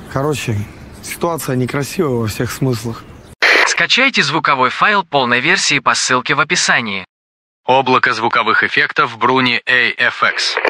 Короче, ситуация некрасивая во всех смыслах. Скачайте звуковой файл полной версии по ссылке в описании. Облако звуковых эффектов Bruni AFX.